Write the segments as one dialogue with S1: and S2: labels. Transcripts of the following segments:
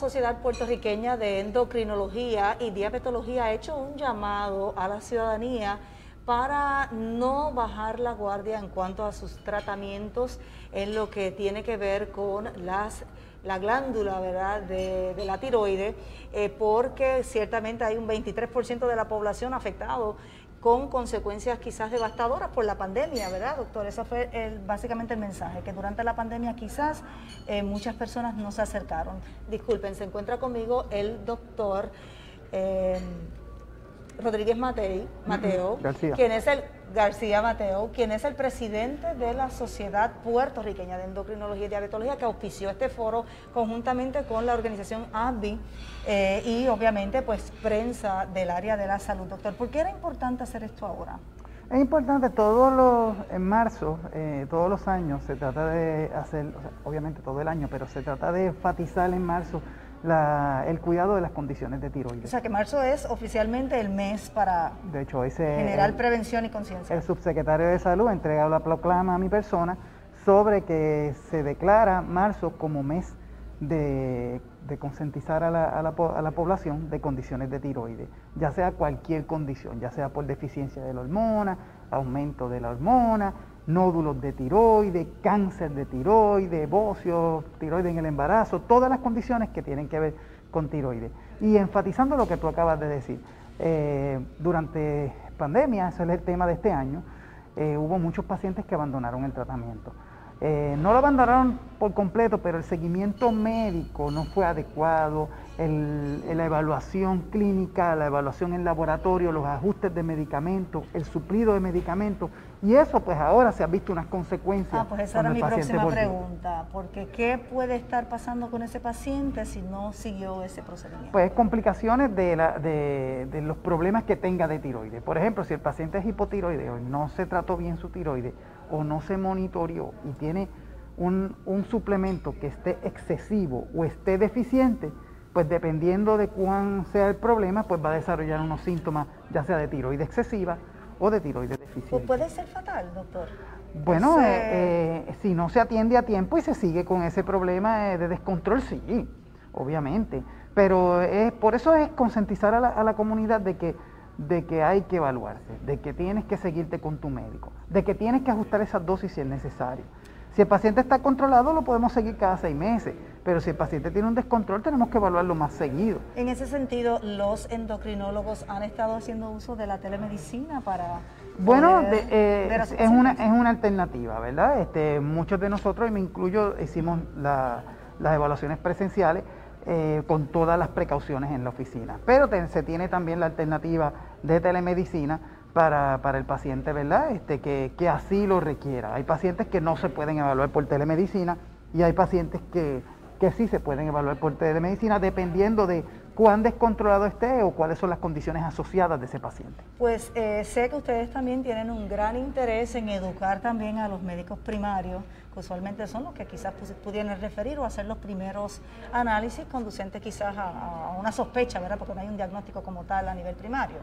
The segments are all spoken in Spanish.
S1: Sociedad Puertorriqueña de Endocrinología y Diabetología ha hecho un llamado a la ciudadanía para no bajar la guardia en cuanto a sus tratamientos en lo que tiene que ver con la glándula, ¿verdad?, de la tiroide, porque ciertamente hay un 23% de la población afectado con consecuencias quizás devastadoras por la pandemia, ¿verdad, doctor? Ese fue básicamente el mensaje, que durante la pandemia quizás muchas personas no se acercaron. Disculpen, se encuentra conmigo el doctor Rodríguez Mateo, quien es el presidente de la Sociedad Puertorriqueña de Endocrinología y Diabetología, que auspició este foro conjuntamente con la organización ABBI y obviamente pues prensa del área de la salud. Doctor, ¿por qué era importante hacer esto ahora?
S2: Es importante, en marzo, todos los años se trata de hacer, o sea, obviamente todo el año, pero se trata de enfatizar en marzo el cuidado de las condiciones de tiroides.
S1: O sea que marzo es oficialmente el mes para generar prevención y conciencia.
S2: El subsecretario de Salud ha entregado la proclama a mi persona sobre que se declara marzo como mes de concientizar a la población de condiciones de tiroides, ya sea cualquier condición, ya sea por deficiencia de la hormona, aumento de la hormona, nódulos de tiroides, cáncer de tiroides, bocio, tiroides en el embarazo, todas las condiciones que tienen que ver con tiroides. Y enfatizando lo que tú acabas de decir, durante pandemia, ese es el tema de este año, hubo muchos pacientes que abandonaron el tratamiento. No lo abandonaron por completo, pero el seguimiento médico no fue adecuado, la evaluación clínica, la evaluación en laboratorio, los ajustes de medicamentos, el suplido de medicamentos, y eso pues ahora se ha visto unas consecuencias.
S1: Pues esa era mi próxima pregunta, porque ¿qué puede estar pasando con ese paciente si no siguió ese procedimiento?
S2: Pues complicaciones de los problemas que tenga de tiroides. Por ejemplo, si el paciente es hipotiroideo y no se trató bien su tiroides o no se monitoreó y tiene un suplemento que esté excesivo o esté deficiente, pues dependiendo de cuán sea el problema, pues va a desarrollar unos síntomas, ya sea de tiroides excesiva o de tiroides deficiente.
S1: ¿Puede ser fatal, doctor?
S2: Bueno, si no se atiende a tiempo y se sigue con ese problema de descontrol, sí, obviamente. Pero por eso es concientizar a la comunidad de que hay que evaluarse, de que tienes que seguirte con tu médico, de que tienes que ajustar esas dosis si es necesario. Si el paciente está controlado, lo podemos seguir cada 6 meses, pero si el paciente tiene un descontrol, tenemos que evaluarlo más seguido.
S1: En ese sentido, ¿los endocrinólogos han estado haciendo uso de la telemedicina para...?
S2: Bueno, es una alternativa, ¿verdad? Muchos de nosotros, y me incluyo, hicimos las evaluaciones presenciales con todas las precauciones en la oficina, pero se tiene también la alternativa de telemedicina para el paciente, ¿verdad? Que así lo requiera. Hay pacientes que no se pueden evaluar por telemedicina y hay pacientes que sí se pueden evaluar por telemedicina dependiendo de cuán descontrolado esté o cuáles son las condiciones asociadas de ese paciente.
S1: Pues sé que ustedes también tienen un gran interés en educar también a los médicos primarios, que usualmente son los que quizás pudieran referir o hacer los primeros análisis conducentes quizás a una sospecha, ¿verdad? Porque no hay un diagnóstico como tal a nivel primario.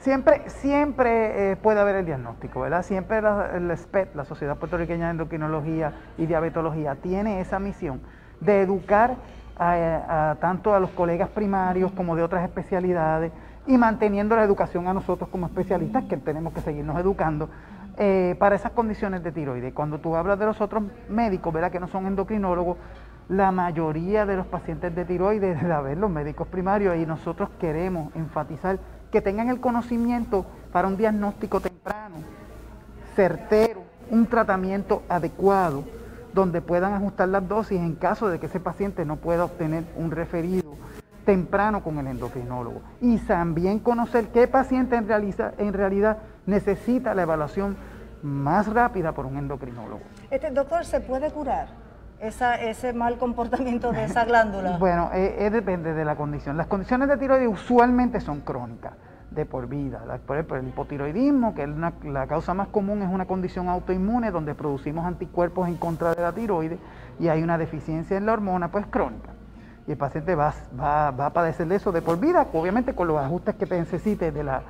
S2: Siempre puede haber el diagnóstico, ¿verdad? Siempre la SPED, la Sociedad Puertorriqueña de Endocrinología y Diabetología, tiene esa misión de educar tanto a los colegas primarios como de otras especialidades y manteniendo la educación a nosotros como especialistas, que tenemos que seguirnos educando para esas condiciones de tiroides. Cuando tú hablas de los otros médicos, ¿verdad?, que no son endocrinólogos, la mayoría de los pacientes de tiroides la ven los médicos primarios y nosotros queremos enfatizar que tengan el conocimiento para un diagnóstico temprano, certero, un tratamiento adecuado, donde puedan ajustar las dosis en caso de que ese paciente no pueda obtener un referido temprano con el endocrinólogo. Y también conocer qué paciente en realidad necesita la evaluación más rápida por un endocrinólogo.
S1: Doctor, ¿se puede curar ese mal comportamiento de esa glándula?
S2: Bueno, depende de la condición. Las condiciones de tiroides usualmente son crónicas, de por vida. Por ejemplo, el hipotiroidismo, que es la causa más común, es una condición autoinmune donde producimos anticuerpos en contra de la tiroides y hay una deficiencia en la hormona, pues crónica. Y el paciente va a padecer de eso de por vida, obviamente con los ajustes que necesite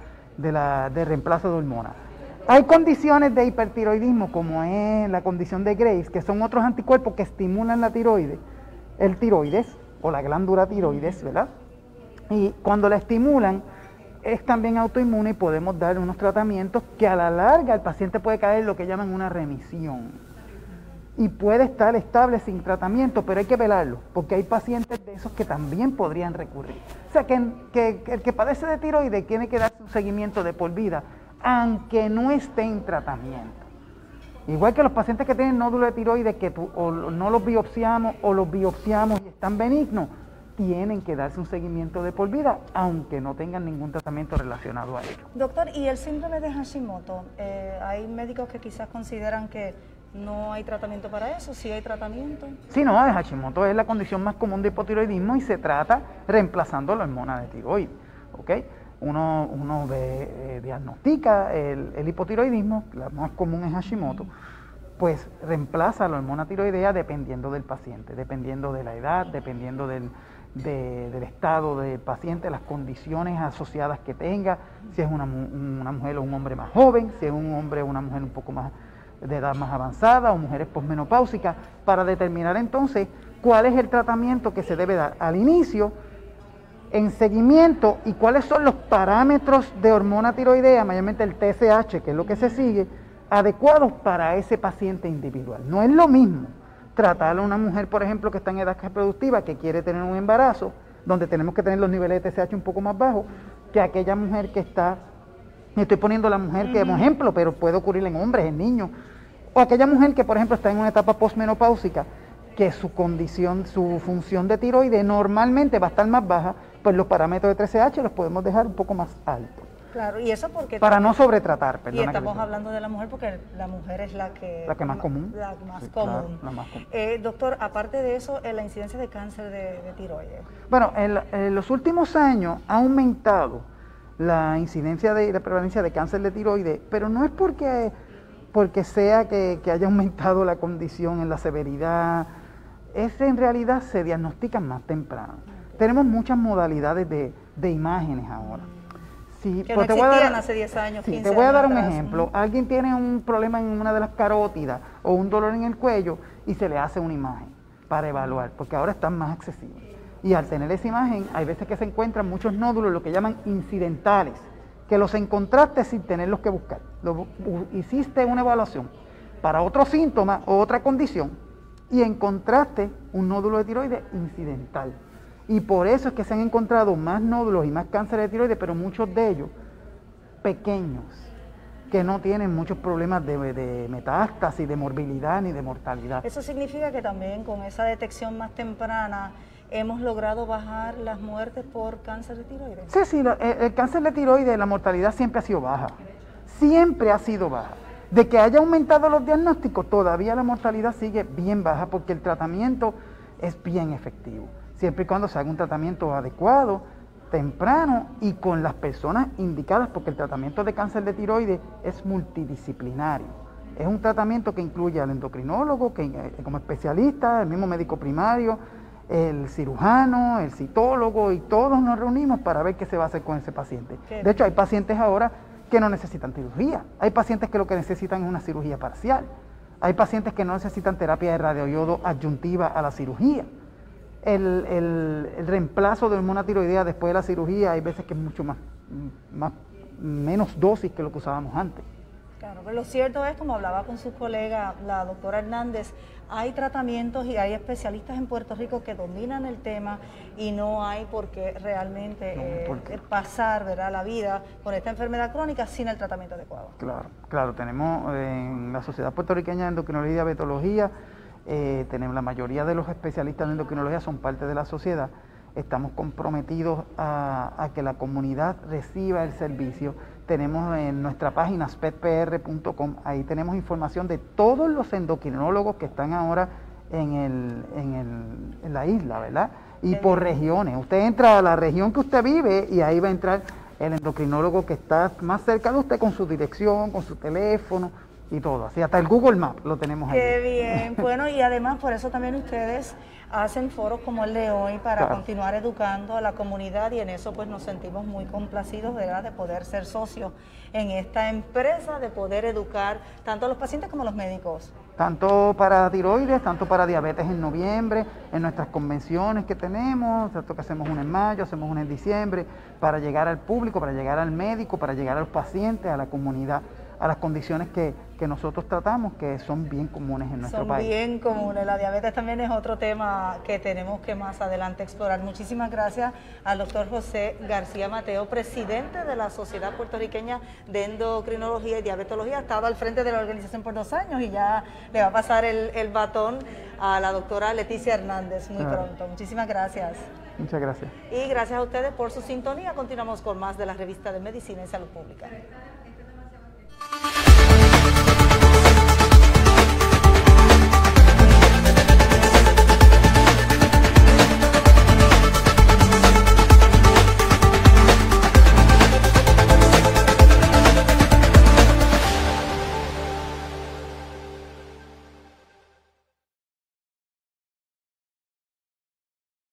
S2: de reemplazo de hormonas. Hay condiciones de hipertiroidismo, como es la condición de Graves, que son otros anticuerpos que estimulan la tiroides, el tiroides, o la glándula tiroides, ¿verdad? Y cuando la estimulan, es también autoinmune y podemos dar unos tratamientos que a la larga el paciente puede caer en lo que llaman una remisión. Y puede estar estable sin tratamiento, pero hay que velarlo, porque hay pacientes de esos que también podrían recurrir. O sea, que el que padece de tiroides tiene que darse un seguimiento de por vida, aunque no esté en tratamiento. Igual que los pacientes que tienen nódulos de tiroides, que o no los biopsiamos o los biopsiamos y están benignos, tienen que darse un seguimiento de por vida, aunque no tengan ningún tratamiento relacionado a ello.
S1: Doctor, ¿y el síndrome de Hashimoto? Hay médicos que quizás consideran que no hay tratamiento para eso, ¿sí hay tratamiento?
S2: Sí, no, el Hashimoto es la condición más común de hipotiroidismo y se trata reemplazando la hormona de tiroides, ¿ok? Uno diagnostica el hipotiroidismo, la más común es Hashimoto, pues reemplaza la hormona tiroidea dependiendo del paciente, dependiendo de la edad, dependiendo del estado del paciente, las condiciones asociadas que tenga, si es una mujer o un hombre más joven, si es un hombre o una mujer un poco más de edad más avanzada o mujeres posmenopáusicas, para determinar entonces cuál es el tratamiento que se debe dar al inicio, en seguimiento, y cuáles son los parámetros de hormona tiroidea, mayormente el TSH, que es lo que se sigue, adecuados para ese paciente individual. No es lo mismo tratar a una mujer, por ejemplo, que está en edad reproductiva, que quiere tener un embarazo, donde tenemos que tener los niveles de TSH un poco más bajos, que aquella mujer que está, estoy poniendo la mujer como ejemplo, pero puede ocurrir en hombres, en niños, o aquella mujer que, por ejemplo, está en una etapa posmenopáusica, que su condición, su función de tiroides normalmente va a estar más baja, pues los parámetros de TSH los podemos dejar un poco más altos.
S1: Claro, y eso porque...
S2: Para no sobretratar, perdona.
S1: Y estamos hablando de la mujer porque la mujer es la que
S2: más común.
S1: La más
S2: Sí,
S1: común.
S2: claro, la más común.
S1: Doctor, aparte de eso, la incidencia de cáncer de tiroides.
S2: Bueno, en los últimos años ha aumentado la incidencia de la prevalencia de cáncer de tiroides, pero no es porque sea que haya aumentado la condición en la severidad, es en realidad se diagnostican más temprano. Tenemos muchas modalidades de imágenes ahora. Sí,
S1: que
S2: pues
S1: no existían hace 10 años, 15 años.
S2: Te voy a dar un
S1: atrás.
S2: ejemplo. Alguien tiene un problema en una de las carótidas o un dolor en el cuello y se le hace una imagen para evaluar, porque ahora están más accesibles. Y al tener esa imagen, hay veces que se encuentran muchos nódulos, lo que llaman incidentales, que los encontraste sin tenerlos que buscar. Hiciste una evaluación para otro síntoma o otra condición y encontraste un nódulo de tiroides incidental. Y por eso es que se han encontrado más nódulos y más cáncer de tiroides, pero muchos de ellos pequeños, que no tienen muchos problemas de metástasis, de morbilidad ni de mortalidad.
S1: Eso significa que también con esa detección más temprana hemos logrado bajar las muertes por cáncer de tiroides.
S2: Sí, el cáncer de tiroides, la mortalidad siempre ha sido baja, siempre ha sido baja. De que haya aumentado los diagnósticos, todavía la mortalidad sigue bien baja porque el tratamiento es bien efectivo, siempre y cuando se haga un tratamiento adecuado, temprano y con las personas indicadas, porque el tratamiento de cáncer de tiroides es multidisciplinario. Es un tratamiento que incluye al endocrinólogo como especialista, el mismo médico primario, el cirujano, el citólogo, y todos nos reunimos para ver qué se va a hacer con ese paciente. De hecho, hay pacientes ahora que no necesitan cirugía, hay pacientes que lo que necesitan es una cirugía parcial, hay pacientes que no necesitan terapia de radioiodo adyuntiva a la cirugía. El reemplazo de hormona tiroidea después de la cirugía hay veces que es mucho menos dosis que lo que usábamos antes.
S1: Claro, pero lo cierto es, como hablaba con su colega, la doctora Hernández, hay tratamientos y hay especialistas en Puerto Rico que dominan el tema y no hay por qué realmente pasar, ¿verdad?, la vida con esta enfermedad crónica sin el tratamiento adecuado.
S2: Claro, tenemos en la Sociedad Puertorriqueña de Endocrinología y Diabetología, tenemos la mayoría de los especialistas en endocrinología son parte de la sociedad. Estamos comprometidos a que la comunidad reciba el servicio. Tenemos en nuestra página spetpr.com, ahí tenemos información de todos los endocrinólogos que están ahora en la isla, ¿verdad? Y por regiones. Usted entra a la región que usted vive y ahí va a entrar el endocrinólogo que está más cerca de usted con su dirección, con su teléfono y todo. Así hasta el Google Maps lo tenemos ahí.
S1: Qué bien. Bueno, y además por eso también ustedes hacen foros como el de hoy para continuar educando a la comunidad, y en eso pues nos sentimos muy complacidos, ¿verdad?, de poder ser socios en esta empresa, de poder educar tanto a los pacientes como a los médicos.
S2: tanto para tiroides, tanto para diabetes en noviembre, en nuestras convenciones que tenemos, tanto que hacemos una en mayo, hacemos una en diciembre, para llegar al público, para llegar al médico, para llegar a los pacientes, a la comunidad, a las condiciones que nosotros tratamos, que son bien comunes en nuestro país.
S1: Son bien comunes. La diabetes también es otro tema que tenemos que más adelante explorar. Muchísimas gracias al doctor José García Mateo, presidente de la Sociedad Puertorriqueña de Endocrinología y Diabetología. Ha estado al frente de la organización por 2 años y ya le va a pasar el batón a la doctora Leticia Hernández muy pronto. Muchísimas gracias.
S2: Muchas gracias.
S1: Y gracias a ustedes por su sintonía. Continuamos con más de la revista de Medicina y Salud Pública.